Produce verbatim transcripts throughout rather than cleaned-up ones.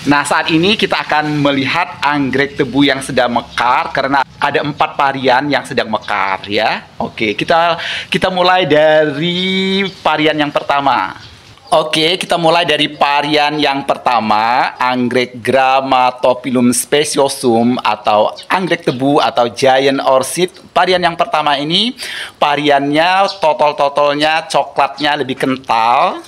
Nah, saat ini kita akan melihat anggrek tebu yang sedang mekar karena ada empat varian yang sedang mekar ya. Oke, kita kita mulai dari varian yang pertama. Oke, kita mulai dari varian yang pertama, anggrek Grammatophyllum speciosum atau anggrek tebu atau giant orchid. Varian yang pertama ini, variannya totol-totolnya coklatnya lebih kental.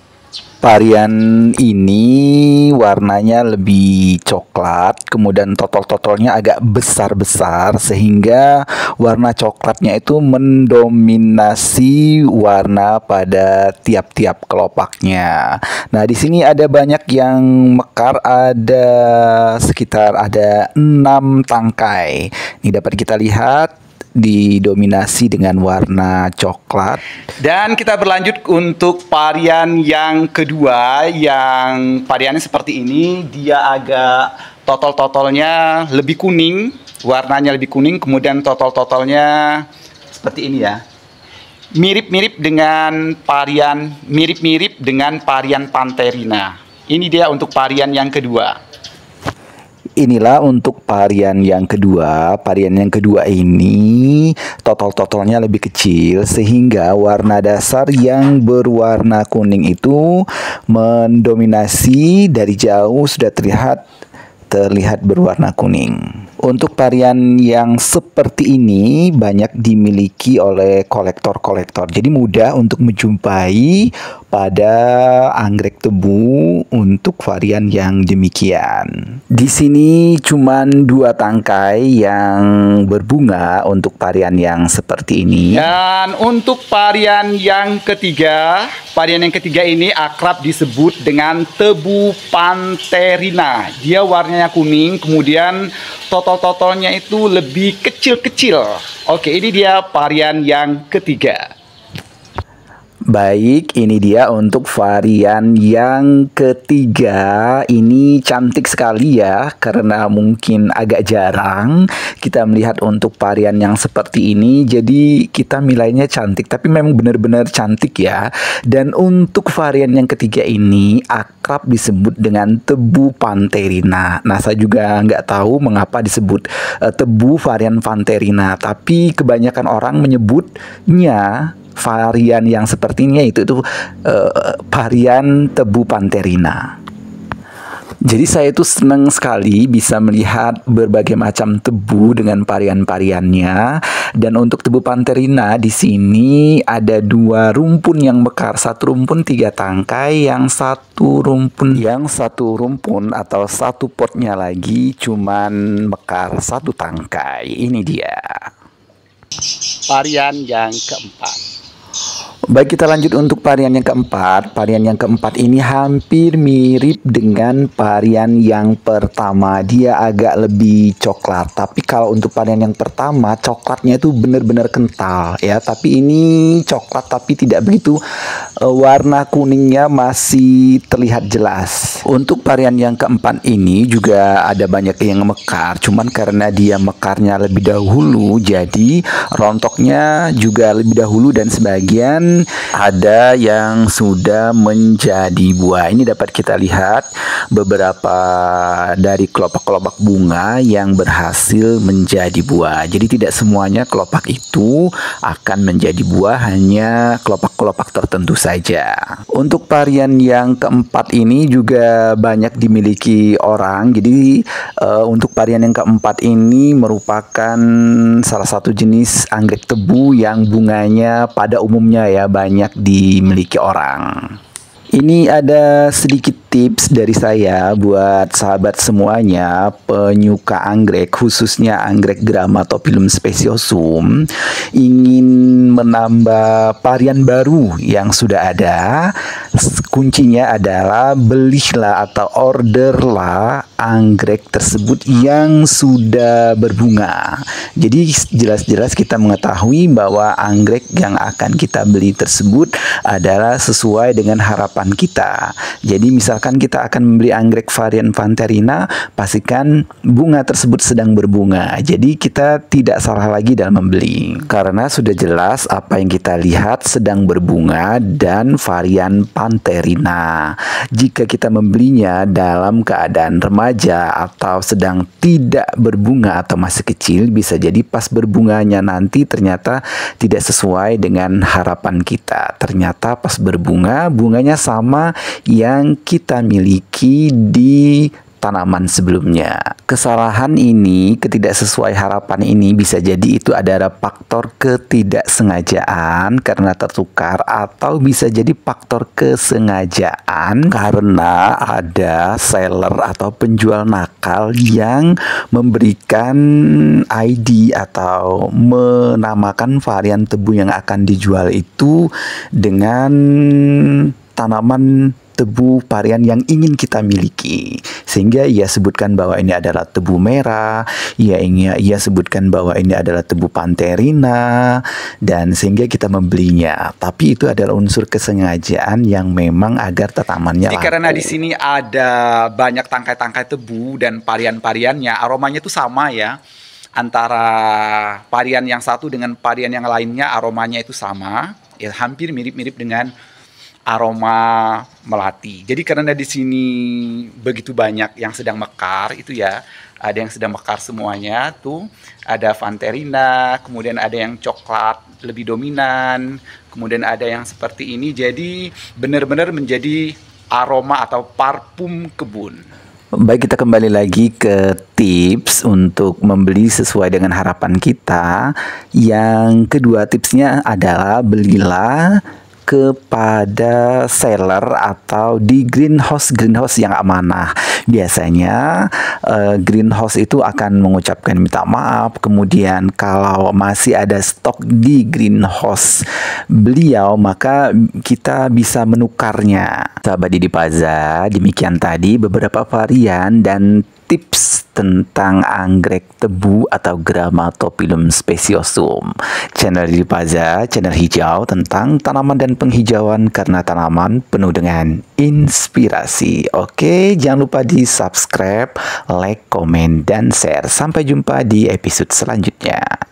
Varian ini warnanya lebih coklat, kemudian totol-totolnya agak besar-besar sehingga warna coklatnya itu mendominasi warna pada tiap-tiap kelopaknya. Nah, di sini ada banyak yang mekar, ada sekitar ada enam tangkai. Ini dapat kita lihat didominasi dengan warna coklat. Dan kita berlanjut untuk varian yang kedua, yang variannya seperti ini. Dia agak totol-totolnya lebih kuning, warnanya lebih kuning, kemudian totol-totolnya seperti ini ya. Mirip-mirip dengan varian mirip-mirip dengan varian Pantherina. Ini dia untuk varian yang kedua. Inilah untuk varian yang kedua. Varian yang kedua ini totol-totolnya lebih kecil sehingga warna dasar yang berwarna kuning itu mendominasi. Dari jauh sudah terlihat terlihat berwarna kuning. Untuk varian yang seperti ini banyak dimiliki oleh kolektor-kolektor. Jadi mudah untuk menjumpai pada anggrek tebu untuk varian yang demikian. Di sini cuman dua tangkai yang berbunga untuk varian yang seperti ini. Dan untuk varian yang ketiga, varian yang ketiga ini akrab disebut dengan tebu Pantherina. Dia warnanya kuning, kemudian totol-totolnya itu lebih kecil-kecil. Oke, ini dia varian yang ketiga. Baik, ini dia untuk varian yang ketiga. Ini cantik sekali ya, karena mungkin agak jarang kita melihat untuk varian yang seperti ini. Jadi kita nilainya cantik, tapi memang benar-benar cantik ya. Dan untuk varian yang ketiga ini akrab disebut dengan tebu Pantherina. Nah, saya juga nggak tahu mengapa disebut uh, tebu varian Pantherina, tapi kebanyakan orang menyebutnya varian yang sepertinya itu itu uh, varian tebu Pantherina. Jadi saya itu senang sekali bisa melihat berbagai macam tebu dengan varian-variannya. Dan untuk tebu Pantherina di sini ada dua rumpun yang mekar, satu rumpun tiga tangkai, yang satu rumpun yang satu rumpun atau satu potnya lagi cuman mekar satu tangkai. Ini dia Varian yang keempat. Baik, kita lanjut untuk varian yang keempat. Varian yang keempat ini hampir mirip dengan varian yang pertama. Dia agak lebih coklat. Tapi kalau untuk varian yang pertama, coklatnya itu benar-benar kental ya. Tapi ini coklat tapi tidak begitu, uh, warna kuningnya masih terlihat jelas. Untuk varian yang keempat ini juga ada banyak yang mekar. Cuman karena dia mekarnya lebih dahulu, jadi rontoknya juga lebih dahulu dan sebagian ada yang sudah menjadi buah. Ini dapat kita lihat beberapa dari kelopak-kelopak bunga yang berhasil menjadi buah. Jadi tidak semuanya kelopak itu akan menjadi buah, hanya kelopak-kelopak tertentu saja. Untuk varian yang keempat ini juga banyak dimiliki orang. Jadi uh, untuk varian yang keempat ini merupakan salah satu jenis anggrek tebu yang bunganya pada umumnya ya banyak dimiliki orang. Ini ada sedikit tips dari saya buat sahabat semuanya penyuka anggrek, khususnya anggrek Grammatophyllum speciosum, ingin menambah varian baru yang sudah ada. Kuncinya adalah belilah atau orderlah anggrek tersebut yang sudah berbunga. Jadi jelas-jelas kita mengetahui bahwa anggrek yang akan kita beli tersebut adalah sesuai dengan harapan kita. Jadi misalkan kita akan membeli anggrek varian Pantherina, pastikan bunga tersebut sedang berbunga. Jadi kita tidak salah lagi dalam membeli, karena sudah jelas apa yang kita lihat sedang berbunga dan varian Pantherina Pantherina. Jika kita membelinya dalam keadaan remaja atau sedang tidak berbunga atau masih kecil, bisa jadi pas berbunganya nanti ternyata tidak sesuai dengan harapan kita. Ternyata pas berbunga, bunganya sama yang kita miliki di tanaman sebelumnya. Kesalahan ini, ketidaksesuai harapan ini bisa jadi itu adalah faktor ketidaksengajaan karena tertukar, atau bisa jadi faktor kesengajaan karena ada seller atau penjual nakal yang memberikan I D atau menamakan varian tebu yang akan dijual itu dengan tanaman tebu varian yang ingin kita miliki, sehingga ia sebutkan bahwa ini adalah tebu merah, ia ingin ia sebutkan bahwa ini adalah tebu Pantherina, dan sehingga kita membelinya. Tapi itu adalah unsur kesengajaan yang memang agar tanamannya laku. Karena di sini ada banyak tangkai-tangkai tebu dan varian-variannya, aromanya itu sama ya. Antara varian yang satu dengan varian yang lainnya aromanya itu sama, ya hampir mirip-mirip dengan aroma melati. Jadi karena di sini begitu banyak yang sedang mekar itu ya, ada yang sedang mekar semuanya tuh, ada Pantherina, kemudian ada yang coklat lebih dominan, kemudian ada yang seperti ini. Jadi benar-benar menjadi aroma atau parfum kebun. Baik, kita kembali lagi ke tips untuk membeli sesuai dengan harapan kita. Yang kedua tipsnya adalah belilah kepada seller atau di greenhouse greenhouse yang amanah. Biasanya uh, greenhouse itu akan mengucapkan minta maaf. Kemudian kalau masih ada stok di greenhouse beliau, maka kita bisa menukarnya. Sahabat Didi Paza, demikian tadi beberapa varian dan tips tentang anggrek tebu atau Grammatophyllum speciosum. Channel Didi Paza, channel hijau tentang tanaman dan penghijauan karena tanaman penuh dengan inspirasi. Oke, jangan lupa di subscribe, like, komen, dan share. Sampai jumpa di episode selanjutnya.